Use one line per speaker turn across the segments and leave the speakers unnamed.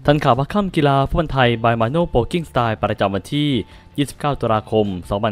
ทันข่าวพักค่ำกีฬาฟุตบอลไทยบายมาโน่โปรกิ้งสไตล์ประจำวันที่ 29 ตุลาคม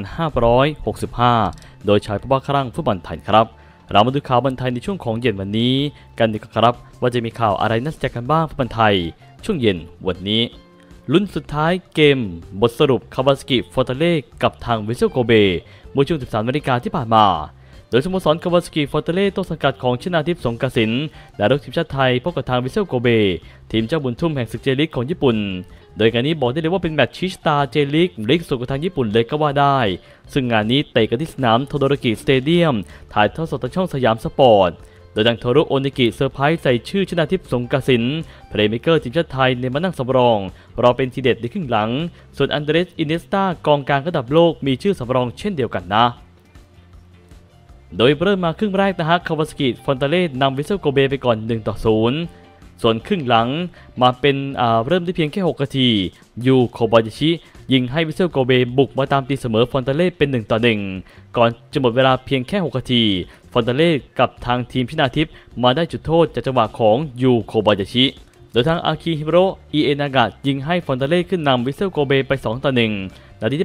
2565 โดยชายผู้ว่าครั่งฟุตบอลไทยครับเรามาดูข่าวบอลไทยในช่วงของเย็นวันนี้กันดีกว่าครับว่าจะมีข่าวอะไรน่าสนใจกันบ้างฟุตบอลไทยช่วงเย็นวันนี้ลุ้นสุดท้ายเกมบทสรุปคาวาซากิฟอร์ตาเลสกับทางวิเซลโกเบเมื่อช่วง 13 นาฬิกาที่ผ่านมาโดยสโมสรคาวาซากิฟอร์ตาเลสต้นสังกัดของชนาทิพย์สงกสินและลูกทีมชาติไทยพบกับทางวิเซลโกเบทีมเจ้าบุญทุ่มแห่งศึกเจลิกของญี่ปุ่นโดยงานนี้บอกได้เลยว่าเป็นแมตช์ชิสตาเจลิกลีกสุดของทางญี่ปุ่นเลยก็ว่าได้ซึ่งงานนี้เตะกันที่สนามโทโดโรกิสเตเดียมถ่ายทอดสดทางช่องสยามสปอร์ตโดยดังโทโรโอนิกิเซอร์ไพรส์ใส่ชื่อชนาทิพย์สงกสินเพลย์เมเกอร์ทีมชาติไทยในมานั่งสำรองรอเป็นทีเด็ดในครึ่งหลังส่วนอันเดรสอินเนสตากองกลางระดับโลกมีชื่อสำรองเช่นเดียวกันนะโดยเริ่มมาครึ่งแรกนะฮะคาวาซากิฟอนตาเลสนำวิเซลโกเบไปก่อน 1-0 ส่วนครึ่งหลังมาเป็นเริ่มได้เพียงแค่6 นาทียูโคบายาชิยิงให้วิเซลโกเบบุกมาตามตีเสมอฟอนตาเลสเป็น 1-1 ก่อนจะหมดเวลาเพียงแค่6 นาทีฟอนตาเลสกับทางทีมชนาทิพย์มาได้จุดโทษจากจังหวะของยูโคบายาชิโดยทางอาคิฮิโร่อิเอนากะยิงให้ฟอนตาเลสขึ้นนำวิเซลโกเบไป 2-1 นาทีที่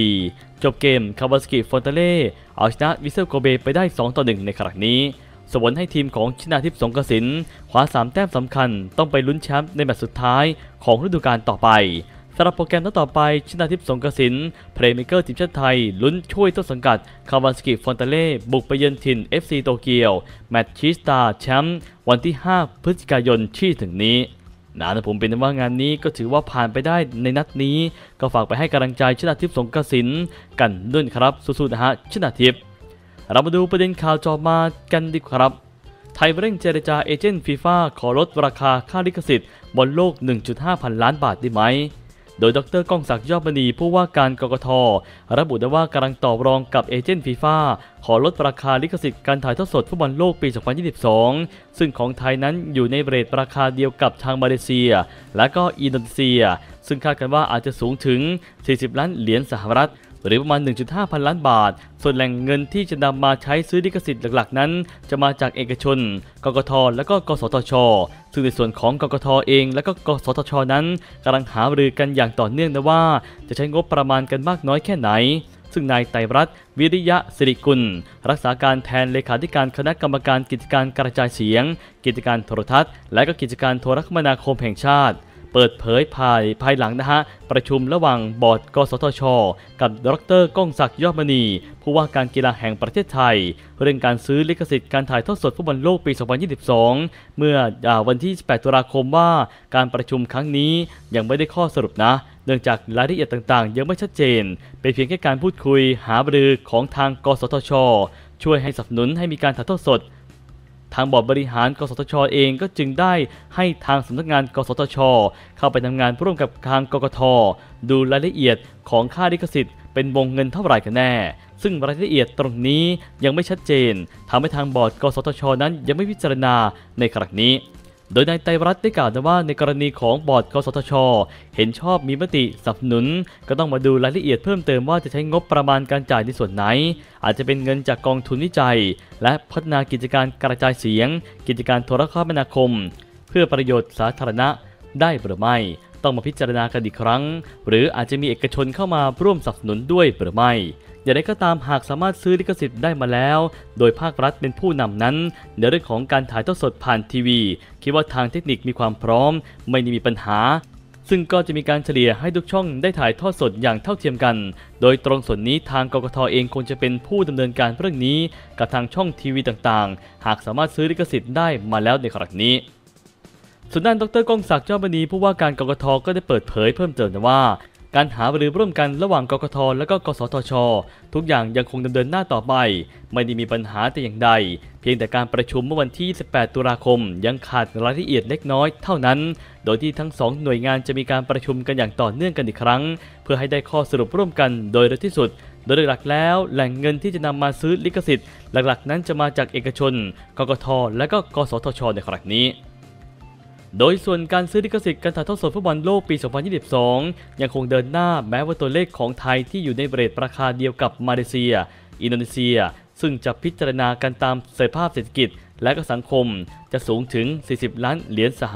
84 จบเกมคาวาซากิฟอนตาเลสเอาชนะวิเซลโกเบไปได้ 2-1 ในครั้งนี้สวรรค์ให้ทีมของชนาทิพย์สงกสินคว้า3 แต้มสำคัญต้องไปลุ้นแชมป์ในแมตช์สุดท้ายของฤดูกาลต่อไปสำหรับโปรแกรมต่อไปชนาทิพย์สงกสินเพลย์เมเกอร์ทีมชาติไทยลุ้นช่วยต้นสังกัดคาวาซากิฟอนตาเล่บุกไปเยือนถิ่น FC โตเกียวแมตช์ชิสตาแชมป์วันที่ 5 พฤศจิกายนที่ถึงนี้นะผมเป็นว่างานนี้ก็ถือว่าผ่านไปได้ในนัดนี้ก็ฝากไปให้กำลังใจชนาทิพย์สงกสินกันด้วยครับสู้ๆนะฮะชนาทิพย์เรามาดูประเด็นข่าวจอมากันดีกว่าครับไทยเร่งเจรจาเอเจนต์ฟีฟ่าขอลดราคาค่าลิขสิทธิ์บอลโลก 1.5 พันล้านบาทได้ไหมโดยดร.ก้องศักดิ์ยอดมณีผู้ว่าการกกท.ระบุได้ว่ากำลังต่อรองกับเอเจนต์ฟีฟ่าขอลดราคาลิขสิทธิ์การถ่ายทอดสดฟุตบอลโลกปี 2022 ซึ่งของไทยนั้นอยู่ในเรทราคาเดียวกับทางมาเลเซียและก็อินโดนีเซียซึ่งคาดกันว่าอาจจะสูงถึง 40 ล้านเหรียญสหรัฐหรือประมาณ 1.5 พันล้านบาทส่วนแหล่งเงินที่จะนำมาใช้ซื้อลิขสิทธิ์หลักๆนั้นจะมาจากเอกชนกกท.และก็กสทช.ซึ่งในส่วนของกกท.เองและก็กสทช.นั้นกำลังหารือกันอย่างต่อเนื่องนะว่าจะใช้งบประมาณกันมากน้อยแค่ไหนซึ่งนายไตรรัตน์วิริยะสิริกุลรักษาการแทนเลขาธิการคณะกรรมการกิจการกระจายเสียงกิจการโทรทัศน์และก็กิจการโทรคมนาคมแห่งชาติเปิดเผยภายหลังนะฮะประชุมระหว่างบอร์ดกสทช.กับดร.ก้องศักดิ์ยอดมณีผู้ว่าการกีฬาแห่งประเทศไทยเรื่องการซื้อลิขสิทธิ์การถ่ายทอดสดฟุตบอลโลกปี 2022 เมื่อวันที่ 18 ตุลาคมว่าการประชุมครั้งนี้ยังไม่ได้ข้อสรุปนะเนื่องจากรายละเอียดต่างๆยังไม่ชัดเจนเป็นเพียงแค่การพูดคุยหารือของทางกสทช.ช่วยให้สนับสนุนให้มีการถ่ายทอดสดทางบอร์ดบริหารกสทช.เองก็จึงได้ให้ทางสำนักงานกสทช.เข้าไปทำงานร่วมกับทางกกท.ดูรายละเอียดของค่าลิขสิทธิ์เป็นวงเงินเท่าไหร่กันแน่ซึ่งรายละเอียดตรงนี้ยังไม่ชัดเจนทำให้ทางบอร์ดกสทช.นั้นยังไม่พิจารณาในครั้งนี้โดยนายไตรรัตน์ได้กล่าวว่าในกรณีของบอร์ดกสทช.เห็นชอบมีมติสนับสนุนก็ต้องมาดูรายละเอียดเพิ่มเติมว่าจะใช้งบประมาณการจ่ายในส่วนไหนอาจจะเป็นเงินจากกองทุนวิจัยและพัฒนากิจการกระจายเสียงกิจการโทรคมนาคมเพื่อประโยชน์สาธารณะได้หรือไม่ต้องมาพิจารณากันอีกครั้งหรืออาจจะมีเอกชนเข้ามาร่วมสนับสนุนด้วยหรือไม่อย่างไรก็ตามหากสามารถซื้อลิขสิทธิ์ได้มาแล้วโดยภาครัฐเป็นผู้นำนั้นในเรื่องของการถ่ายทอดสดผ่านทีวีคิดว่าทางเทคนิคมีความพร้อมไม่ได้มีปัญหาซึ่งก็จะมีการเฉลี่ยให้ทุกช่องได้ถ่ายทอดสดอย่างเท่าเทียมกันโดยตรงส่วนนี้ทางกกท.เองคงจะเป็นผู้ดำเนินการเรื่องนี้กับทางช่องทีวีต่างๆหากสามารถซื้อลิขสิทธิ์ได้มาแล้วในครั้งนี้ส่วนด้านดร.ก้องศักดิ์ยอดมณีผู้ว่าการกกท.ก็ได้เปิดเผยเพิ่มเติมว่าการหารือร่วมกันระหว่างกกท.และก็กสทช.ทุกอย่างยังคงดำเนินหน้าต่อไปไม่ได้มีปัญหาแต่อย่างใดเพียงแต่การประชุมเมื่อวันที่ 18 ตุลาคมยังขาดรายละเอียดเล็กน้อยเท่านั้นโดยที่ทั้ง2หน่วยงานจะมีการประชุมกันอย่างต่อเนื่องกันอีกครั้งเพื่อให้ได้ข้อสรุปร่วมกันโดยเร็วที่สุดโดยหลักแล้วแหล่งเงินที่จะนำมาซื้อลิขสิทธิ์หลักๆนั้นจะมาจากเอกชนกกท.และก็กสทช.ในครั้งนี้โดยส่วนการซื้อลิขสิทธิ์การถ่ายทอดสดฟุตบอลโลกปี 2022 ยังคงเดินหน้าแม้ว่าตัวเลขของไทยที่อยู่ในเรทราคาเดียวกับมาเลเซียอินโดนีเซียซึ่งจะพิจารณากันตามสภาพเศรษฐกิจและก็สังคมจะสูงถึง 40 ล้านเหรียญสหรัฐ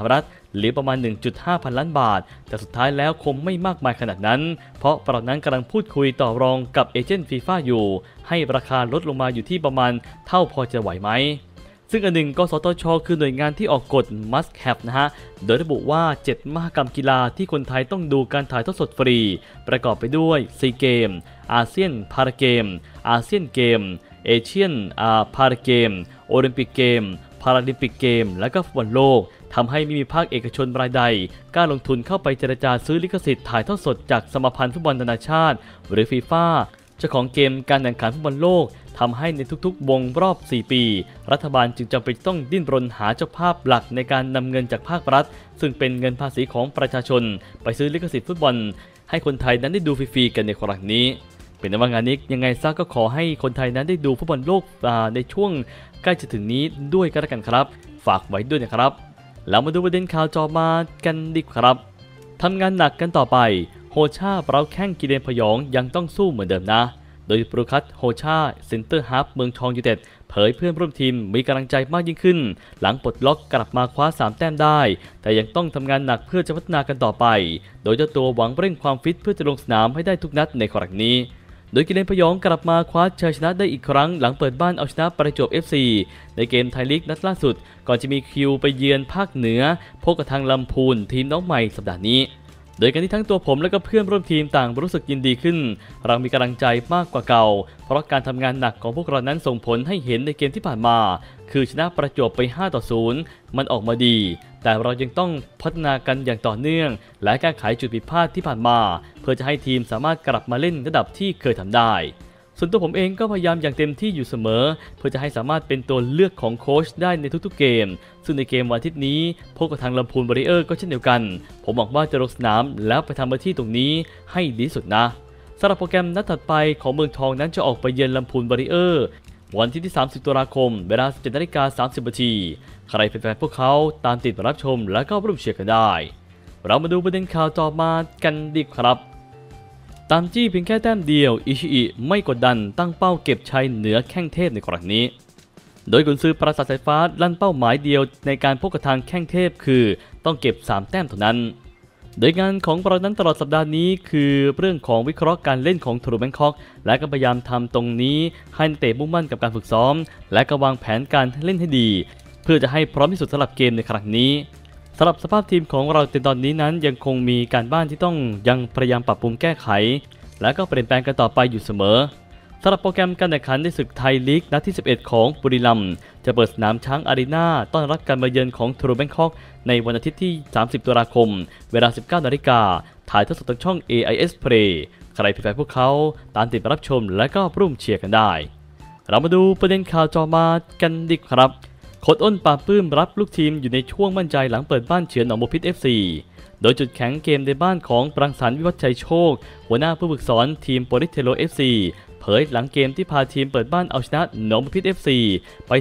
หรือประมาณ 1.5 พันล้านบาทแต่สุดท้ายแล้วคงไม่มากมายขนาดนั้นเพราะเรานั้นกำลังพูดคุยต่อรองกับเอเจนต์ฟีฟ่าอยู่ให้ราคาลดลงมาอยู่ที่ประมาณเท่าพอจะไหวไหมซึ่งอันหนึ่งกสทช.คือหน่วยงานที่ออกกฎ must have นะฮะโดยระบุว่า7มหกรรมกีฬาที่คนไทยต้องดูการถ่ายทอดสดฟรีประกอบไปด้วยซีเกมอาเซียนพาราเกมอาเซียนเกมเอเชียนพาราเกมโอลิมปิกเกมพาราลิมปิกเกมและก็ฟุตบอลโลกทำให้ไม่มีภาคเอกชนรายใดกล้าลงทุนเข้าไปเจรจาซื้อลิขสิทธิ์ถ่ายทอดสดจากสมาพันธ์ฟุตบอลนานาชาติหรือฟีฟ่าเจ้าของเกมการแข่งขันฟุตบอลโลกทำให้ในทุกๆวงรอบ 4 ปี รัฐบาลจึงจำเป็นต้องดิ้นรนหาเจ้าภาพหลักในการนำเงินจากภาครัฐซึ่งเป็นเงินภาษีของประชาชนไปซื้อลิขสิทธิ์ฟุตบอลให้คนไทยนั้นได้ดูฟรีๆกันในครั้งนี้เป็นว่างานนี้ยังไงซะก็ขอให้คนไทยนั้นได้ดูฟุตบอลโลกในช่วงใกล้จะถึงนี้ด้วยกันแล้วกันครับฝากไว้ด้วยนะครับแล้วมาดูประเด็นข่าวจอมากันดีครับทำงานหนักกันต่อไปโฮชาเราแข้งกิเลนพยองยังต้องสู้เหมือนเดิมนะโดยโปรคัตโฮชาเซ็นเตอร์ฮาล์ฟเมืองทองยูไนเต็ดเผยเพื่อนร่วมทีมมีกำลังใจมากยิ่งขึ้นหลังปลดล็อกกลับมาคว้า3แต้มได้แต่ยังต้องทำงานหนักเพื่อจะพัฒนากันต่อไปโดยเจ้าตัวหวังเร่งความฟิตเพื่อจะลงสนามให้ได้ทุกนัดในครั้งนี้โดยกิเลนพยองกลับมาคว้าชัยชนะได้อีกครั้งหลังเปิดบ้านเอาชนะประจวบ FC ในเกมไทยลีกนัดล่าสุดก่อนจะมีคิวไปเยือนภาคเหนือพบกับทางลำพูนทีมน้องใหม่สัปดาห์นี้โดยการที่ทั้งตัวผมและก็เพื่อนร่วมทีมต่างรู้สึกยินดีขึ้นเรามีกำลังใจมากกว่าเก่าเพราะการทำงานหนักของพวกเรานั้นส่งผลให้เห็นในเกมที่ผ่านมาคือชนะประจวบไป5-0มันออกมาดีแต่เรายังต้องพัฒนากันอย่างต่อเนื่องและแก้ไขจุดผิดพลาดที่ผ่านมาเพื่อจะให้ทีมสามารถกลับมาเล่นระดับที่เคยทำได้ส่วนตัวผมเองก็พยายามอย่างเต็มที่อยู่เสมอเพื่อจะให้สามารถเป็นตัวเลือกของโค้ชได้ในทุกๆเกมซึ่งในเกมวันอาทิตย์นี้พบกับทางลำพูนวอริเออร์ก็เช่นเดียวกันผมหวังว่าจะลงสนามแล้วไปทำหน้าที่ตรงนี้ให้ดีสุดนะสำหรับโปรแกรมนัดถัดไปของเมืองทองนั้นจะออกไปเยือนลำพูนวอริเออร์วันที่30 ตุลาคมเวลา 17:30 น.ใครเป็นแฟนพวกเขาตามติดรับชมและก็ร่วมเชียร์กันได้เรามาดูประเด็นข่าวต่อมากันดีครับตามจี้เพียงแค่แต้มเดียวอิชิอิไม่กดดันตั้งเป้าเก็บชัยเหนือแข้งเทพในครั้งนี้โดยกุนซือปราสาทสายฟ้าลั่นเป้าหมายเดียวในการพบกับทางแข้งเทพคือต้องเก็บ3แต้มเท่านั้นโดยงานของเรานั้นตลอดสัปดาห์นี้คือเรื่องของวิเคราะห์การเล่นของทรูแบงคอกและก็พยายามทำตรงนี้ให้นักเตะมุ่งมั่นกับการฝึกซ้อมและก็วางแผนการเล่นให้ดีเพื่อจะให้พร้อมที่สุดสำหรับเกมในครั้งนี้สำหรับสภาพทีมของเราในตอนนี้นั้นยังคงมีการบ้านที่ต้องยังพยายามปรับปรุงแก้ไขและก็เปลี่ยนแปลงกันต่อไปอยู่เสมอสำหรับโปรแกรมการแข่งขันในศึกไทยลีกนัดที่11ของบุรีรัมย์จะเปิดสนามช้างอารีนาต้อนรับการมาเยือนของทรูแบงคอกในวันอาทิตย์ที่30 ตุลาคมเวลา 19 นาฬิกาถ่ายทอดสดทางช่อง AIS Play ใครเป็นแฟนพวกเขาตามติดรับชมและก็ร่วมเชียร์กันได้เรามาดูประเด็นข่าวจอมากันดีครับโค้ชอ้นปาปื้มรับลูกทีมอยู่ในช่วงมั่นใจหลังเปิดบ้านเฉือนหนองบัวพิตร FC โดยจุดแข็งเกมในบ้านของปรังสรรค์วิวัฒน์ชัยโชคหัวหน้าผู้ฝึกสอนทีมโปลิสเทโล FC เผยหลังเกมที่พาทีมเปิดบ้านเอาชนะหนองบัวพิตร FC ไป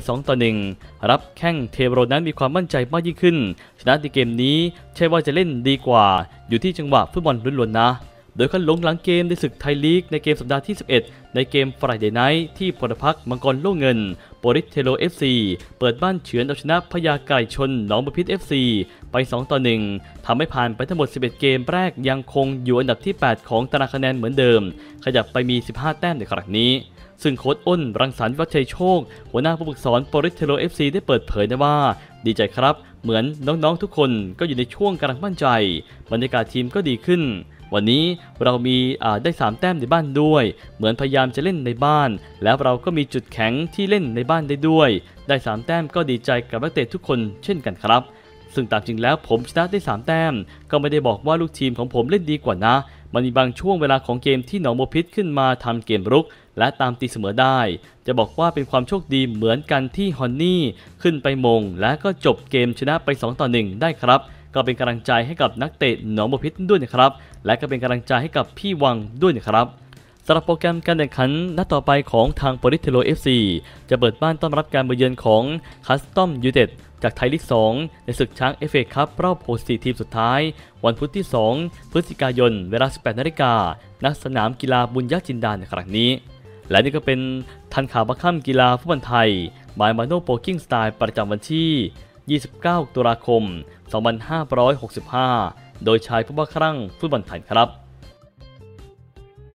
2-1รับแข้งเทโรนั้นมีความมั่นใจมากยิ่งขึ้นชนะในเกมนี้ใช่ว่าจะเล่นดีกว่าอยู่ที่จังหวะฟุตบอลล้วนๆนะโดยคันลงหลังเกมในศึกไทยลีกในเกมสัปดาห์ที่11ในเกม Friday Night ที่พลพรรคมังกรโล่เงินโปลิสเทโล FC เปิดบ้านเฉือนเอาชนะพญาไก่ชนหนองบัวพิตร FC ไป2-1ทำให้ผ่านไปทั้งหมด11เกมแรกยังคงอยู่อันดับที่8ของตารางคะแนนเหมือนเดิมขยับไปมี15แต้มในครั้งนี้ซึ่งโค้ชอ้นรังสรรค์วิวัฒน์ชัยโชคหัวหน้าผู้ฝึกสอนโปลิสเทโล FC ได้เปิดเผยนะว่าดีใจครับเหมือนน้องๆทุกคนก็อยู่ในช่วงกำลังมั่นใจบรรยากาศทีมก็ดีขึ้นวันนี้เรามีได้3แต้มในบ้านด้วยเหมือนพยายามจะเล่นในบ้านแล้วเราก็มีจุดแข็งที่เล่นในบ้านได้ด้วยได้3แต้มก็ดีใจกับนักเตะทุกคนเช่นกันครับซึ่งตามจริงแล้วผมชนะได้3แต้มก็ไม่ได้บอกว่าลูกทีมของผมเล่นดีกว่านะมันมีบางช่วงเวลาของเกมที่หนองบัวพิตรขึ้นมาทำเกมรุกและตามตีเสมอได้จะบอกว่าเป็นความโชคดีเหมือนกันที่ฮอนนี่ขึ้นไปมงและก็จบเกมชนะไป2-1ได้ครับก็เป็นกำลังใจให้กับนักเตะหนองบัวพิตรด้วยนะครับและก็เป็นกำลังใจให้กับพี่วังด้วยนะครับสำหรับโปรแกรมการแข่งขันนัดต่อไปของทางโปลิสเทโล FC จะเปิดบ้านต้อนรับการมาเยือนของคัสตอมยูไนเต็ดจากไทยลีก2ในศึกช้าง FA คัพรอบ64ทีมสุดท้ายวันพุธที่2พฤศจิกายนเวลา 18 นาฬิกาณสนามกีฬาบุญญจินดาในครั้งนี้และนี่ก็เป็นทันข่าวบัคค่ำกีฬาฟุตบอลไทยบายมาโนโปกิ้งสไตล์ประจำวันที่ 29 ตุลาคม 2565 โดยชายผู้บ้าคลั่งฟุตบอลไทยครับ